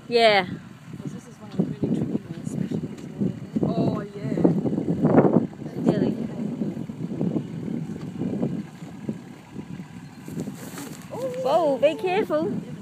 Yeah. Because this is one of the really tricky ones, especially in this water. Oh, yeah. Really. Whoa, be careful.